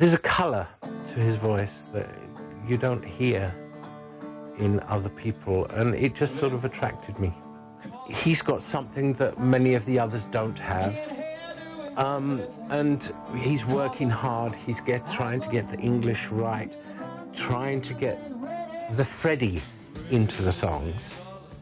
There's a colour to his voice that you don't hear in other people, and it just sort of attracted me. He's got something that many of the others don't have, and he's working hard. He's trying to get the English right, trying to get the Freddie into the songs.